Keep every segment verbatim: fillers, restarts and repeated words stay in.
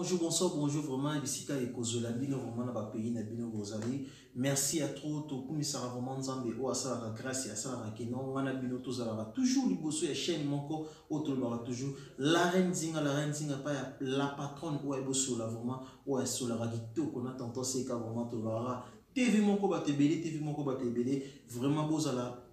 bonjour, bonsoir, bonjour, vraiment, Bissika et Kozola, Bino, vraiment, dans le pays, Nabino, Rosali. Merci à trop, tout, comme ça, vraiment, Zambé, ou à ça, grâce à ça, Kenon, Wanabino, tout ça, toujours, les bossos, et chaîne, mon corps, autre, toujours. La reine Zinga, la reine Zinga, pas la patronne, ou est bosso, là, vraiment, ou est sur la radito, qu'on a tantôt, c'est qu'à vraiment, tout là, T V, mon corps, T V, T V, mon corps, T V, vraiment, beau, ça, là.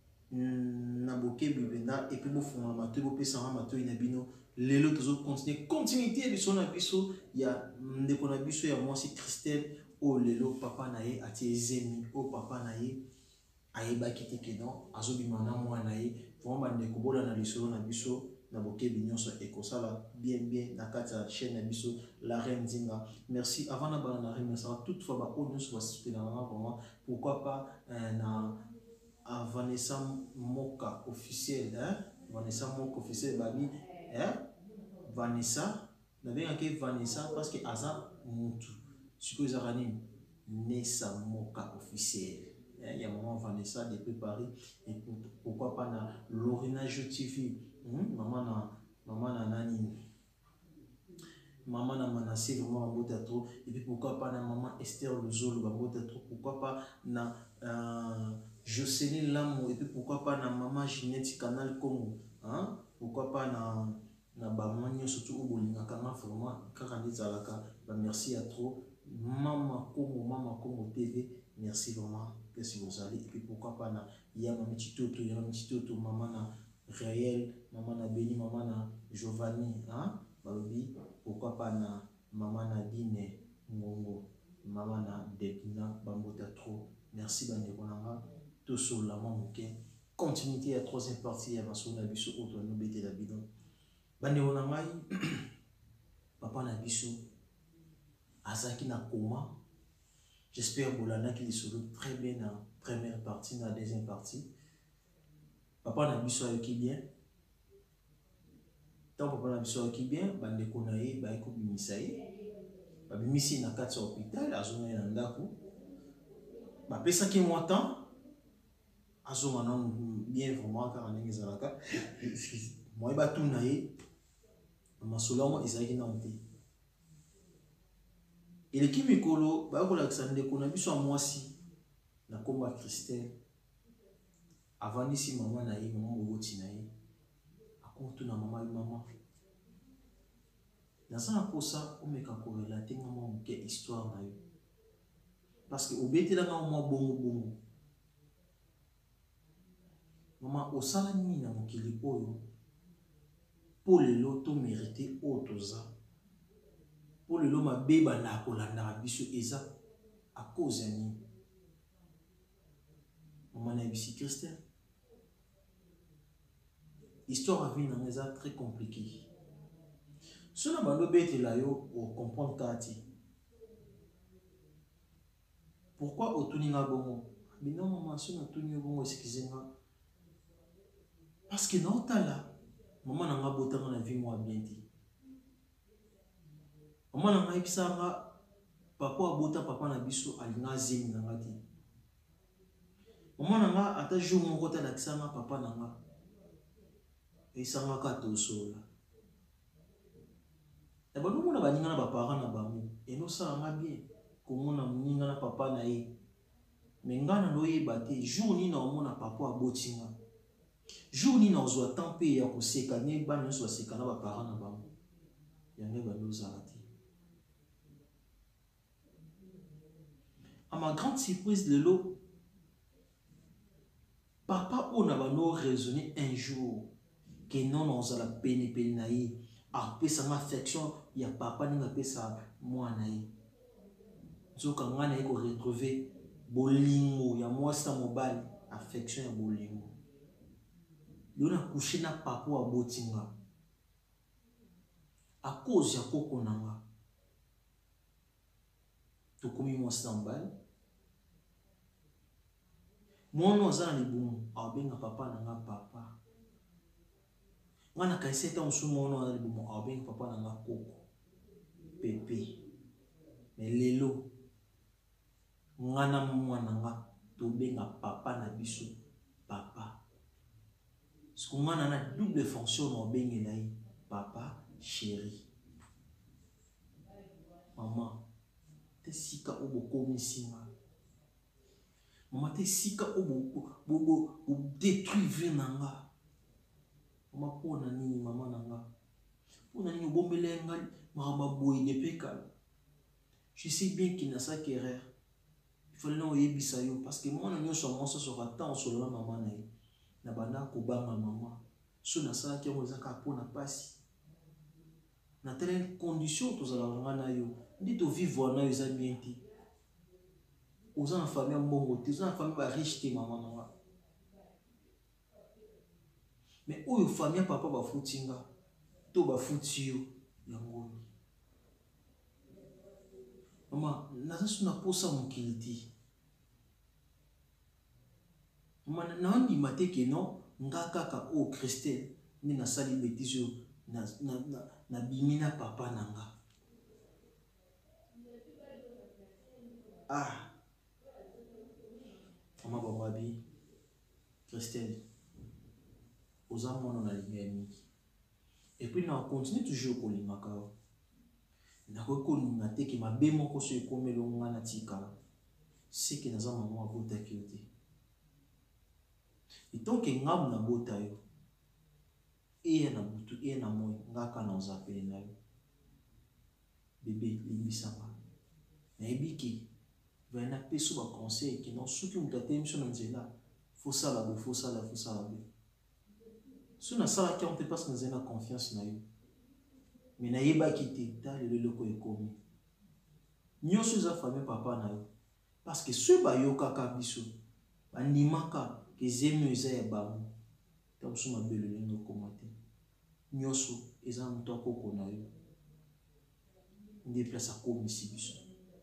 Naboke bibenda et puis bon fond amateur bon pesa amateur inabino lelo toujours continuer continuité de son abisso il y a de qu'on abisso il y a moi c'est Christelle oh lelo papa nae ati zemi oh papa nae aye ba kiti kenon azo bimana moi nae vraiment bande ko bola na lisolo na biso naboke binyonso et ko sala bien bien na kata chaîne abisso la reine Zinga merci avant na bana na reine ça toutefois ba on se va soutenir vraiment pourquoi pas na à Vanessa Moka officiel, hein? Vanessa Moka officiel, babi, hein? Vanessa, n'avez que Vanessa parce que Aza Moutou, ce que Zaranim, Nessa Moka officiel. Il y a un moment Vanessa depuis Paris, et pourquoi pas na Lorena Jo T V, maman na maman na nani. Maman na Manassé vraiment un beau théâtre et puis pourquoi pas na maman Esther Luzolo un beau théâtre pourquoi pas na euh, Jocelyne Lamo et puis pourquoi pas na maman Ginette Canal Congo hein pourquoi pas na na bamanyo surtout au bolinga kama vraiment quarante zalaka bah merci à trop maman Congo maman Congo T V merci vraiment que si vous allez et puis pourquoi pas na ya maman Titoto ya maman Titoto maman na Réel maman na Béni maman na Giovanni hein Babi, pourquoi pas na maman Nadine Ngongo, maman na Dekina Bambota trop. Merci Bandekonanga, tout sur la main ok. Continuité à la troisième partie, à ma son abisso, autre nous bêter la bidon. Bandekonanga, papa Nabisso, Azaki na coma. J'espère Bolana qu'il est très bien dans la première partie, dans la deuxième partie. Papa Nabisso a qui bien. Tant papa na biso ki bien bande ko na ye ba ko bimisa ye ba bimisi na kati ya hôpital azona na ndako ba pesa ki moi temps azoma na bien vraiment car ndenge zalaka moi ba tout na ye masolo mo ezaki na onte ele ki mikolo ba ko la kisande ko na biso mwasi na komba Christelle avant ici maman na ye maman boboti na ye akonto na maman maman dans un peu ça on me ka correlater maman que histoire na yo parce que obeti la maman bongo bongo maman osala nini na mokili oyo pour le loto mériter otoza pour le loma beba na kolanda biso eza à cause ya nini maman na bisi Christelle histoire à vie na eza très compliquée. Si on a bando bête là yo on comprend kati. Pourquoi otuninga bongo? Bino maman si on tuni bongo excusez-moi. Parce que non ta là maman na nga botanga na vie moi bien dit. Maman na nga ibisanga papa abota papa na biso alinga zemi na ngati. Maman na nga ata jour moko ta lakisanga papa na nga. Et ça m'a kato sola. Et ben nous on a baninga na papa na bango. Et nous ça va bien. Comment on a muninga na papa na ye. Mais ngana no ye baté jour ni na omona papa abotinga. Jour ni na ozwa tempé ya koseka ne ba no so seka na papa na bango. Ya ne ba nous arrêter. À ma grande surprise de l'eau papa on a bano raisonné un jour. Que non on a la peine peine naïe a pesa ma affection ya papa ni pesa moi naïe zo kanga naïe ko retrouver bolingo ya moi sa mobile affection ya bolingo yo na coucher na papa wa botinga à cause ya koko nanga to komi moi sa mobile moi no za na libumu a benga papa nanga papa ngana kaiseta musumo ono ali bomo abeng papa na ngakoko pepe mais lelo ngana mwana nga to benga papa na biso papa ce ngana na double fonction no bengi na papa chéri sika obo komisinga. Maman te sika obo bobo détruire vie nanga. Maman pona nini maman nanga. Pona nini obombele ngali maramba boye de pekal. Je sais bien qu'il n'a ça qu'erreur. Il fallait non yebisa yo parce que moi non so moi so sera tant sur la maman na ye. Na bana ko ba ma maman. So na ça qui on zaka pona pasi. Na telle condition tous ala ngana yo. Dit to vivre na yo za bien ti. Aux en famille mbongo ti, aux en famille ba riche ti maman na. Mais oyo famille papa ba futinga. To ba futi yo yango. Maman, naza suna posa mokiliti. Maman, na ndi mateke non, nga kaka o Christelle, ni na sali bêtise na na na na bimina papa nanga. Ah. Maman bababi, Christelle, aux amants on a les et puis on continue toujours pour les macao. Nakoko nate ki mabe moko so ekomelo ngana tika c'est que naza maman abota kiote et tant que ngam na bota yo e na butu e na moy ngaka na ozapele na yo bébé limbisanga na ebiki va na peso ba conseil ki non soki mutate mission na nzela faut ça la faut ça la faut ça la so na sala ki on te passe na confiance na yo. Mais na yeba kiti ta le loko ekomi nyoso za famille papa na yo parce que ce ba yo kaka biso bandimaka ke zemi eza ya bamu ta musuma belo lengo komate nyoso eza muto akoko na yo ndi place akomi si biso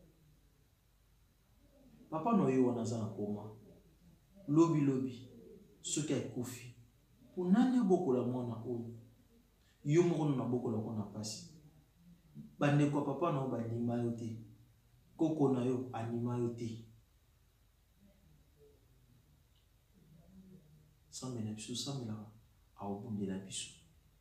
papa no yo wana za na koma lobi lobi soki akufi pour nani bokola mwana oyo yo moko na bokola kona pasi bande kwa papa na ba nima yo te koko na yo anima yo te sans mena biso sans mena a obunde la biso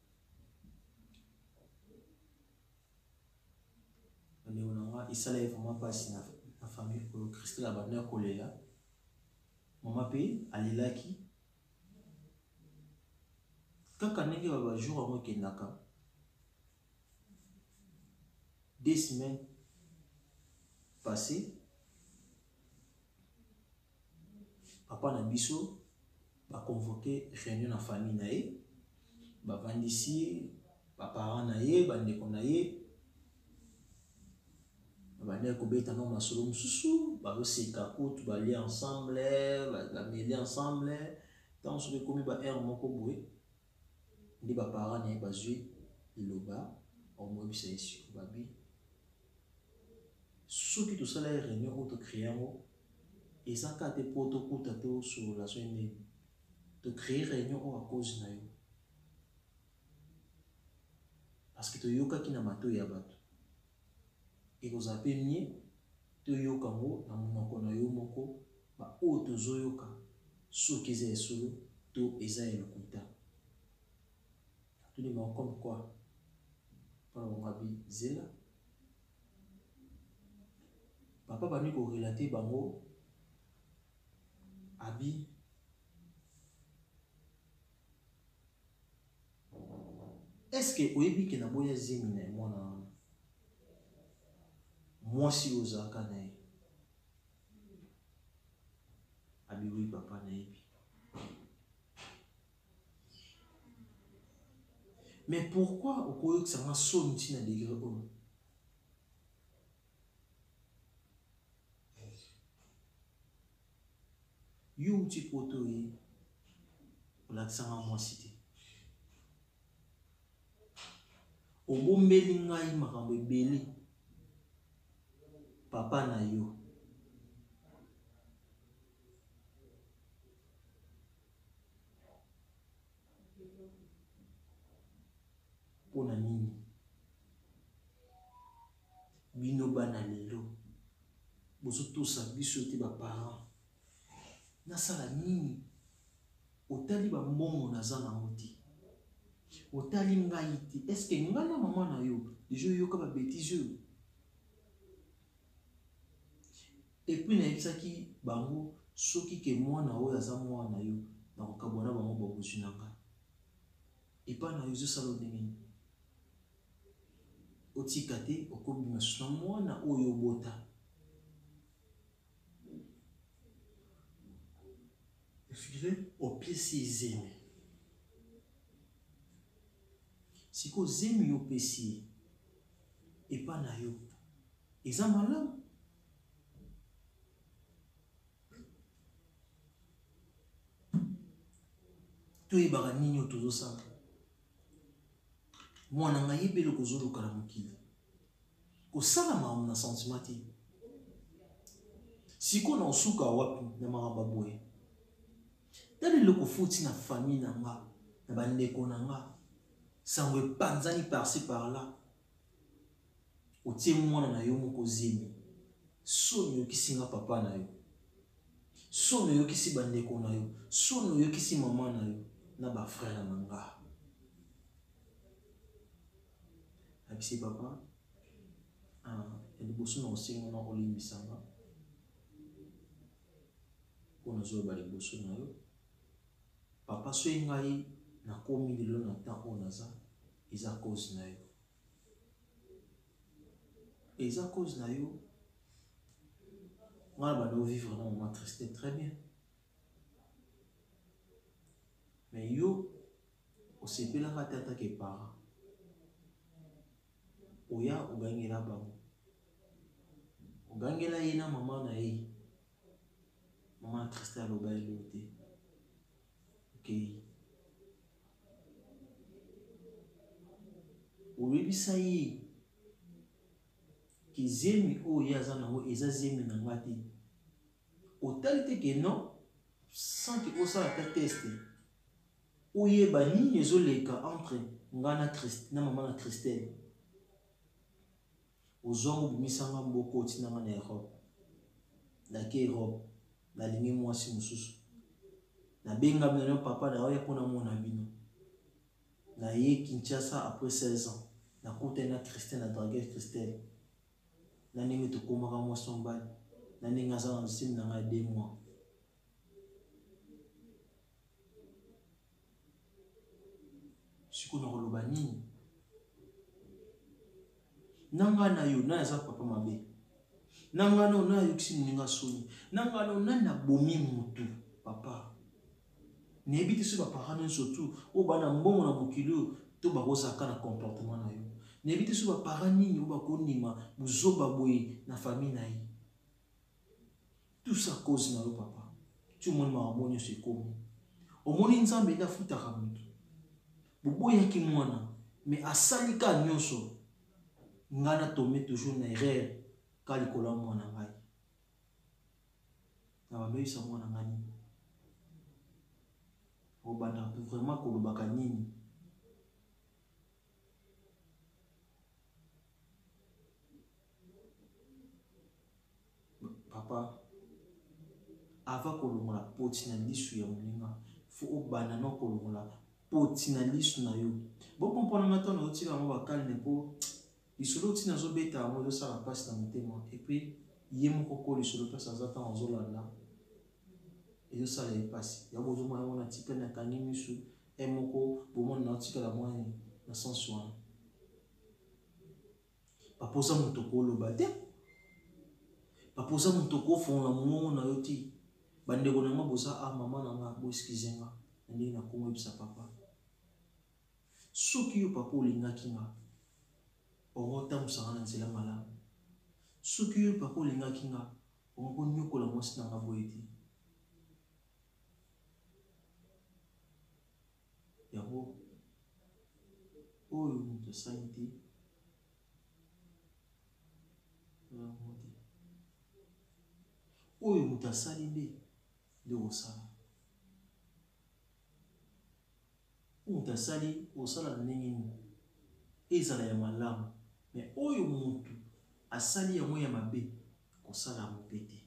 bande ona wa isala vraiment pasi na na famille ko Christ la bande ko lela mama pe alilaki kaka nenge ba jour mo kendaka des semaines passées papa na biso ba convoqué réunion na famille na ye ba vandisi ba parents na ye ba ndeko na ye ba ndeko beta no masolo mususu ba oseka ko tu ba lier ensemble ba mêler ensemble tant sur le commis ba air moko boé ndi ba parents na ye ba zui iloba au moins bisa ici babi soki to sala réunion auto créango et ça ka te poto kuta to sur la zone de créer réunion à cause na yo parce que to yoka kina mato ya bato et vous appelez mieux to yoka ngo na monoko na yo moko ba auto zoyoka soki za solo to eza elokuta tout les mots comme quoi par mon abi zela papa bani ko relater bango abi est-ce que oyebi ke na boya zemi na mwana mwasi ozaka na ye abi oui papa na yebi mais pourquoi okoyo que ça m'a sonné na degré on you ti poto yi la tsanga mwasi te obombeli ngai makambo ebele papa na yo pona nini bino bana lelo bozo tosa biso te ba parents nasala nini otali ba mbongo naza na moti otali ngai ti est-ce que ngana maman na yo déjà yo ka ba bêtise et puis nayebisaki bango soki ke mwana oyo aza mwana yo nakokabwana bango babozwi na ngai epa na yo ezosala ndenge nini otika te okobima susu na mwana oyo obota efile opesi ezemi siko zemi yo opesi epa na yo eza malamu toyebaka nini oyo tozosala mwana ngai yebele kozoluka na mokili kosala makambo na sentiment te siko na osuka wapi na makambo boye tala eloko foti na famille na nga na bandeko na nga sango epanzani par-ci par-là otie mwana na yo moko zemi soni oyokisi nga papa na yo soni oyokisi bandeko na yo soni oyokisi mama na yo na bafrère na nga abisi papa ya liboso na osenga na olimbisanga mpo nazoyeba liboso na yo papa soki ngai nakomi lelo na temps oyo naza eza cause na yo eza cause na yo ngai banda ovivre na mama triste très bien mais yo osepelaka te atake parent oya ogangela bango ogangela ye na mama na ye mama triste aloba eloko te okei oyebisa ye ke zemi oyo ye aza nango eza zemi na nga te otali te ke non sans ke osala ta teste oyeba nini ezoleka entre nga na na mama na Christelle ozwango obimisanga mboko otinanga na Europe nake Europe nalingi mwasi mosusu nabengami na yo papa na oya mpona mona bino naye Kinshasa après seize ans nakuta na Christelle na draguer Christelle na ndenge tokomaka mwasi mobali na ndenge aza na nsimi na ngai deux mois siko na koloba nini nanga na yo na aza papa mabe nanga na na yokisi moninga soni nanga na na na bomi mutu papa neyebi te so baparent nyonso tu oyo bana mbongo na mokili oyo to bakozalaka na comportement na yo neyebi te so baparent nini oyo bakondima bozoba boye na famille na ye tout ça cause na yo papa ti omoni makambo nyonso ekomi omoni nzambe nde afutaka motu boboyaki mwana mais asali ka nyonso nga na tombe toujours na erreur ka likolo ya mwana ngai na bameisa mwana ngai nini obanda pe vraiment kolobaka nini papa ava kolongola poti na lisu ya moninga fo obanda na kolongola poti na lisu na yo bokompona ngata na otika yango bakalme mpo lisolo otina azobeta yango ezosala mpasi na motema epuis ye moko ko lisolo mpasi aza ntango azolanda ezosala epasi ya bozomona yango na tika na kangi misu e moko bomona na otikala mwani na sensi wana bapoza moto koloba te bapoza moto kofongola mongongo na yo ti bandeko na nga boza a mama na nga boeskize nga na ndenge nakomoyebisa papa soki yo papa olingaki nga okotambusanga na nzela malamu soki yo papa olingaki nga okonyokola mwasi na nga boye te yango oyo moto asali te oyo moto asali nde nde osala oyo moto asali osala na ndenge nini ezala ya malamu mais oyo moto asali yango ya mabe kosala yango mpe te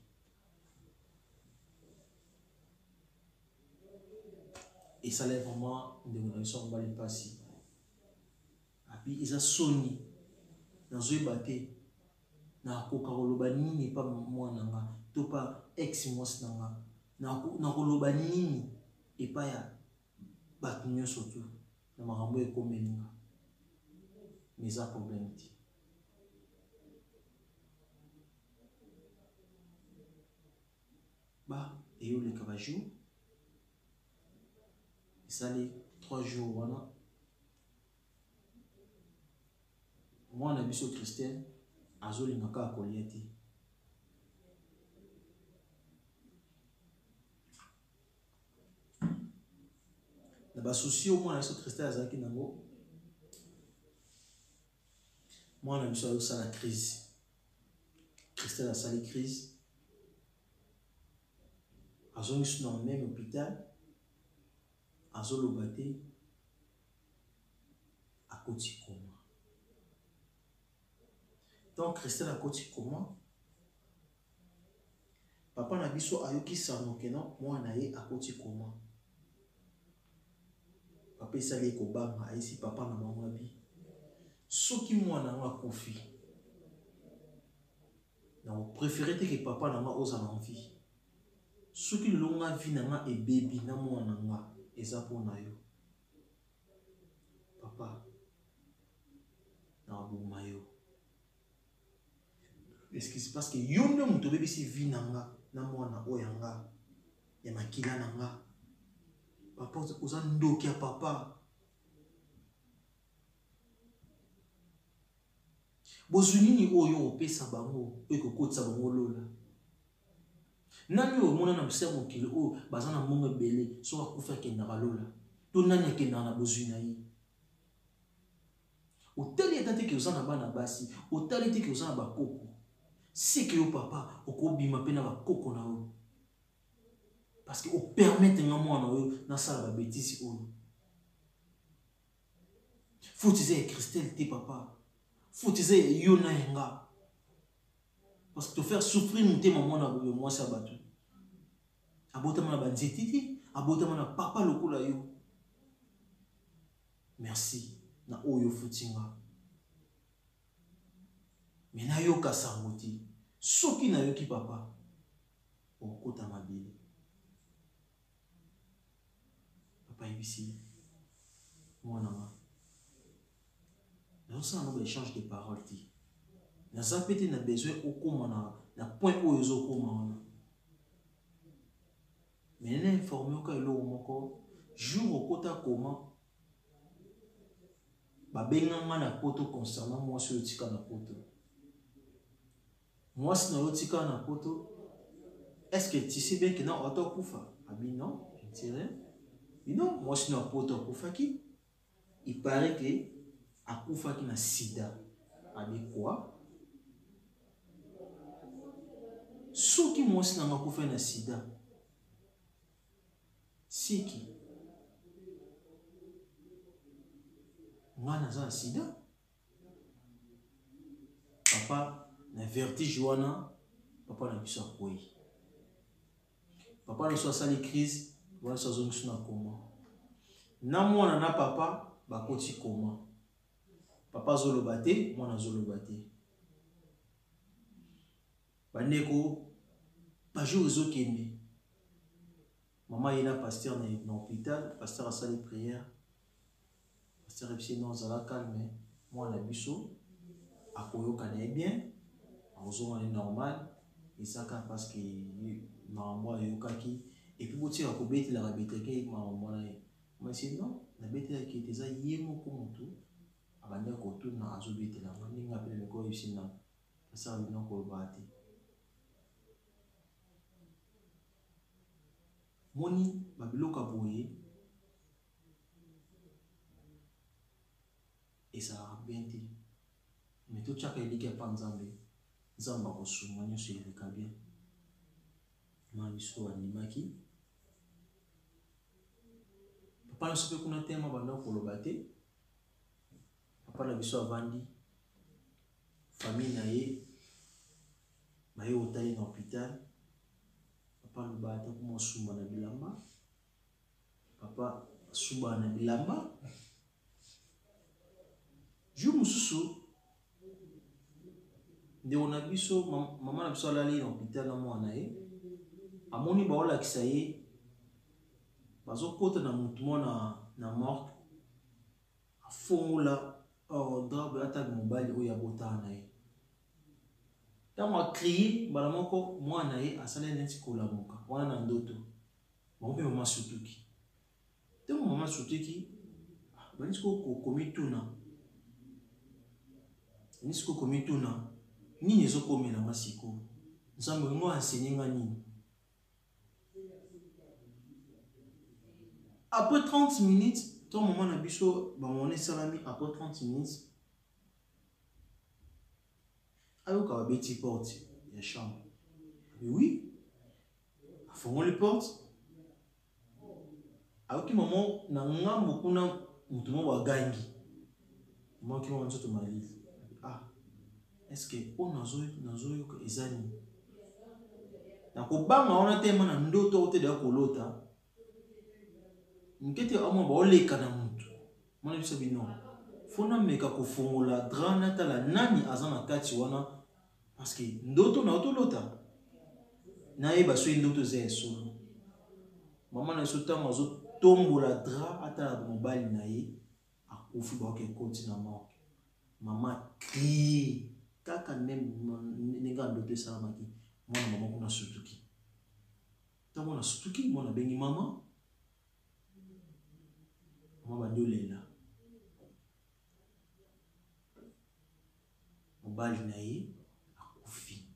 esala vraiment ndenge na biso mobali mpasi abi eza soni nazoyeba te na koka koloba nini pa mwana nga to pa ex mwasi na nga na koloba nini epa ya bato nyonso tu na makambo ekomeli nga mais eza problème te ba eyoleka bajour esali trois jours wana mwana biso Christelle azolinga kaka kolia te na basusi o mwana biso Christelle azalaki nango mwana biso azosala crise Christelle asali crise azongi so na même hôpital azoloba te akoti koma donc Christelle akoti koma papa na biso ayokisa noke non mwana ye akoti koma papa esali ekobanga ayesi papa na mama bi soki mwana nga akofi na préféré te ke papa na nga ozala en vie soki lelo nga vie na nga ebebi na mwana nga eza mpona yo papa na aboma yo excuse parce que yo nde moto obebisi vie na nga na mwana oyo nga ya makila na nga papa oza ndoki ya papa bozwi nini oyo opesa bango oyo kokotisa bango lola nani oyo omona na mose ya mokili oyo baza na mbongo ebele soki akufi akendaka lola to nani akendaka na bozwi na ye otali ata teke oza na bana basi otali teke oza na bakoko seke yo papa okobima mpe na bakoko na oyo parce que opermete nga mwana oyo nasala babétisi oyo faut eza ya Christelle te papa faut eza ya yo na yenga parce que te faire souffrir motema mwana mwasi ya bato abotama na banzete te abotama na papa lokola yo merci na oyo futinga mais nayoka sango te soki nayoki papa okota mabele papa yebisi mwana nga nazosala nango échange de parole te naza mpe te na besoin okoma na, na point oyo ezokoma wana mais nene informe oka eloko moko jour okota koma babenganga na poto concernant mwasi oyo tika na poto mwasi na oyo tika na poto est-ce que tu sais bien que na oto akufa abi non je ne sais rien non mwasi na poto akufaki il paraît que akufaki na sida abi quoi soki mwasi na akufa na sida siki nga naza na sida papa na vertige wana papa na biso akoyi papa na biso asali crise wana so azongi so na koma na mwana na papa bakoti koma papa azoloba te mwana azoloba te bandeko bajour ezokende mama ye na pasteur na hôpital pasteur asali prière pasteur ebisi non ozala calme mwana biso akoyoka na ye bien azonga ne normal ezaka parce que makambo ayokaki epuis botika kobetelaka beteke makambo na ye masi non nabetelaki ete eza ye moko motu abandaki kotuna azobetelanga ndenge apena mikolo ebisi na pasteur abina koloba te moni babiloko ya boye ezalaka bien te me totiaka eliki ya pa nzambe nzambe akosunga nyonso eleka bien ma biso andimaki papa na biso mpe kuna tema bandako koloba te papa na biso avandi famille na ye baye otali na hôpital papa loba ata kuma osumba na bilamba papa asumba na bilamba jour mosusu nde on a biso maman na biso alali na hôpital na mwana ye amoni baolakisa ye bazokota na mutu mona na morgue afongola drabe ata mobali oyo abotana na ye ntango akrie mbala moko mwana ye asali neti kolamuka wana na ndoto bango mpe mama sutuki ntango mama sutuki banisiko komituna banisiko komituna nini ezokomela nga siko nzambe ngo ansenye nga nini. Après trente minutes, ton moment na biso ba mone salami après trente minutes. Alors ka beti porte ya chambre. Mais oui. Afongoli les portes. Alors ki maman na ngambo kuna mutu mo wa gangi. Maman ki mo nzoto malise. Ah. Est-ce que on nazo nazo yo ezani. Na ko banga ona tema na ndoto ote da kolota. Nkete amo ba oleka na mutu mwana biso bino fona meka kofongola drana tala nani azana kati wana parce que ndoto na otolota na yeba so ndoto ze solo mama na so tamo zo tombola dra ata mobali na ye akufi ba ke koti na mort mama crie kaka même nenga ndoto sa maki mwana mama kuna sutuki tamo na sutuki mwana bengi mama mama bandolela mobali na ye akufi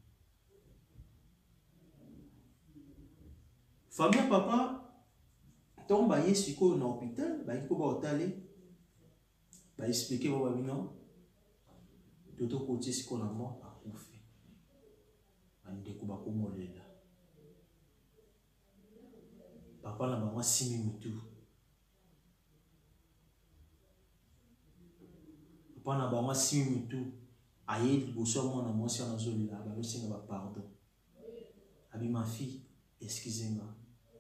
famille papa tomba ye sikoyo na hôpital bayiko ba otale ba expliquer ba bino toto kotie sikoyo na mort akufi bandeko bakomolela papa na bango simi mutu na bango simi mutu aye liboso mwana mwasi ana zolila balosinga ba pardon abi ma fille excusez-moi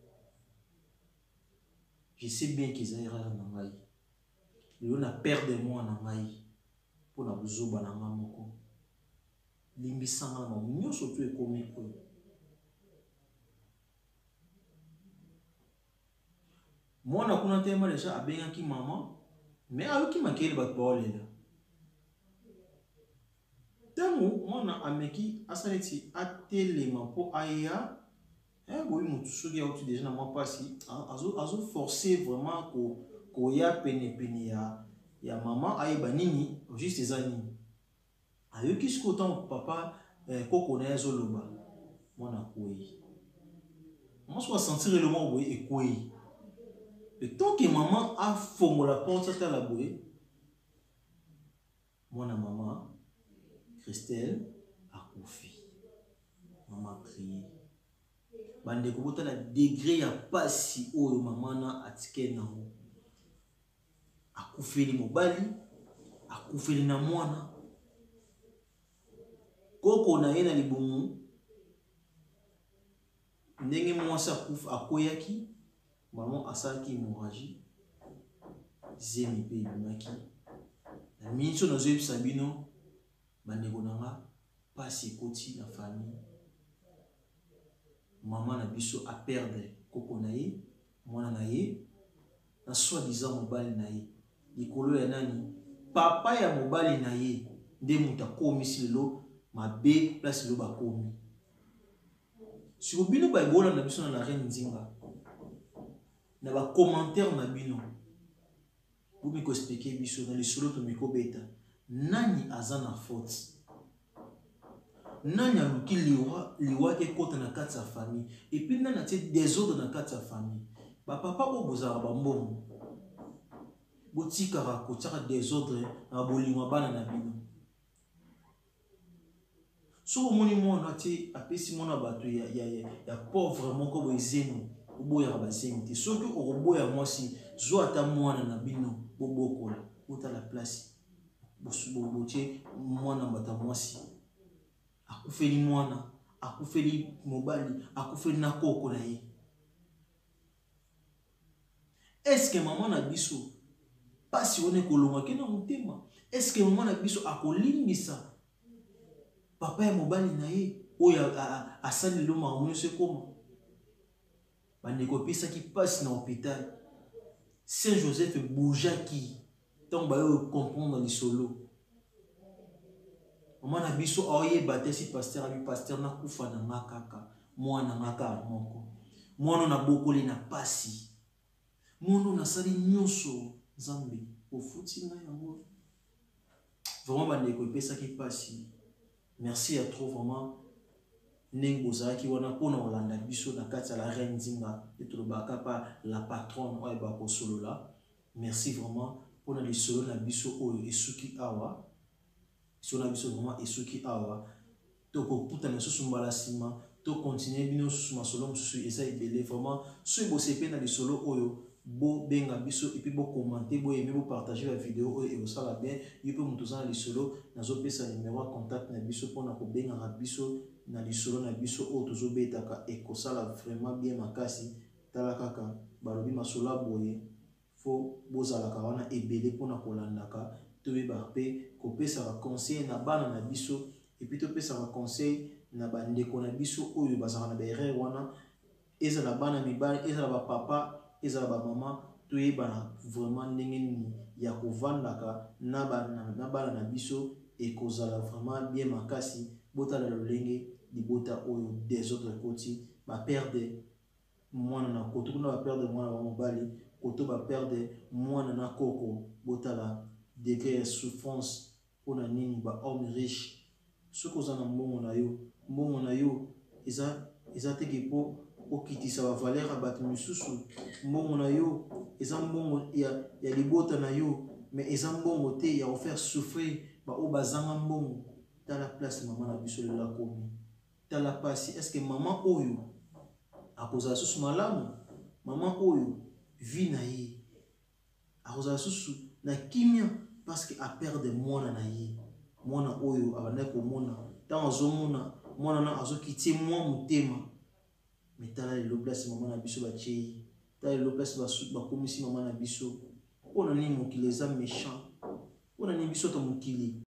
je sais bien qu'ils ont erreur na ngai lelo na perdre moi na ngai pour na buzoba na ngai moko limbisanga na nyonso to ekomi ko mwana kuna tema deja abengaki mama mais ayoki makele bato baolela tango mwana ameki asaleti atelema po aya eh boyi mutu soki auti déjà na mwa pasi azo azo forcer vraiment ko ko ya pene pene ya ya mama ayeba nini juste eza nini ayoki siko tango papa eh, koko na yazo loba mwana koyi mwana so sentir le mot boyi ekoyi le temps que maman a fongola porte ata la boyi mwana mama Christelle a confié. Maman crié. Bande ko la degré ya pasi oyo maman na atike na ho. Akufeli mobali, akufeli na mwana. Koko na ye na libumu. Ndenge mwasa akufa akoyaki, maman asaki hémorragie. Zemi pe ibimaki. Na minso na zo sabino. Bandeko nanga pasi ekoti na famille maman na biso a perdre koko na ye mwana na ye na soi-disant mobali na ye likolo ya nani papa ya mobali na ye nde mutu akomisi lelo mabe place lelo bakomi siko bino baebola na biso na la reine nzinga na bacommentaire na bino bomi koexplike biso na lisolo tomikobeta nani aza na faute nani aluki liwa liwa ekota na kati ya famille et puis nani atie désordre na kati ya famille bapapa oyo bozalaka bambongo botikaka kotiaka désordre na bolingo ya bana na bino soki omoni mwana atie apesi mwana bato ya, ya, ya, ya pauvre moko boye zemi oboyaka bazemi te soki okoboya mwasi zwa ata mwana na bino bobokola otala place botie mwana mbata mwasi akufeli mwana akufeli mobali akufeli na koko na ye est-ce que maman na biso pasi one kolonga ke na motema est-ce que maman na biso akolimbisa papa ya mobali na ye oyo asali lelo makambo nyonso ekoma bandeko epesaki mpasi na hôpital. Saint Joseph bougaki ntango bayo comprendre lisolo. Mama na biso aoyeba te si pasteur abi pasteur nakufa na nga kaka mwana nga kaka moko mwana na bokoli na pasi mwana nasali nyonso Nzambe ofuti nga yango. Vraiment bandeko epesaki pasi. Merci à trop vraiment ndenge bozalaki wana mpona kolanda biso na kati ya la reine Nzinga etolobaka pa la patronne oyo bakosolola. Merci vraiment mpona lisolo na biso oyo esuki awa. Lisolo na biso vraiment esuki awa tokokuta na susu mbala nsima to continuer bino susu masolo mosusu eza ebele. Vraiment soki bosepe na lisolo oyo bo benga biso et puis bo commenter bo aimer bo partager la vidéo oyo ekosala bien. Yo pe moto oza na lisolo nazopesa numéro ya contact na biso mpona kobengaka biso na lisolo na biso oyo tozobetaka ekosala vraiment bien makasi. Tala kaka balobi masolo boye fo bozalaka wana ebele mpona kolandaka toyeba mpe kopesaka conseil na bana na biso et puis topesaka conseil na bandeko na biso oyo bazalaka na baerreur wana ezala bana mibali ezala bapapa ezala bamama toyebana vraiment ndenge nini ya kovandaka na bana na biso ekozala vraiment bien makasi. Botala lolenge libota oyo des autres côtés baperde mwana na koto kuna baperde mwana wa mobali koto baperde mwana na koko. Botala degré ya souffrance mpona nini ba homme riche soki oza na mbongo na yo mbongo na yo eza eza teke mpo okitisa bavaleur ya bato misusu. Mbongo na yo eza mbongo ya, ya libota na yo mais eza mbongo te ya kofaire souffrir baoyo bazanga mbongo. Tala place mama na biso lela komi tala pasi eske mama oyo akozala susu malamu. Mama oyo vi na ye akozala susu na kimia parce que aperde mwana na ye mwana oyo abandaki komona ntango azomona mwana na azokitie mwa motema. Mais tala lelo place mama na biso batie tala lelo place bakomisi mama na biso mpona nini mokili eza méchant mpona nini biso to mokili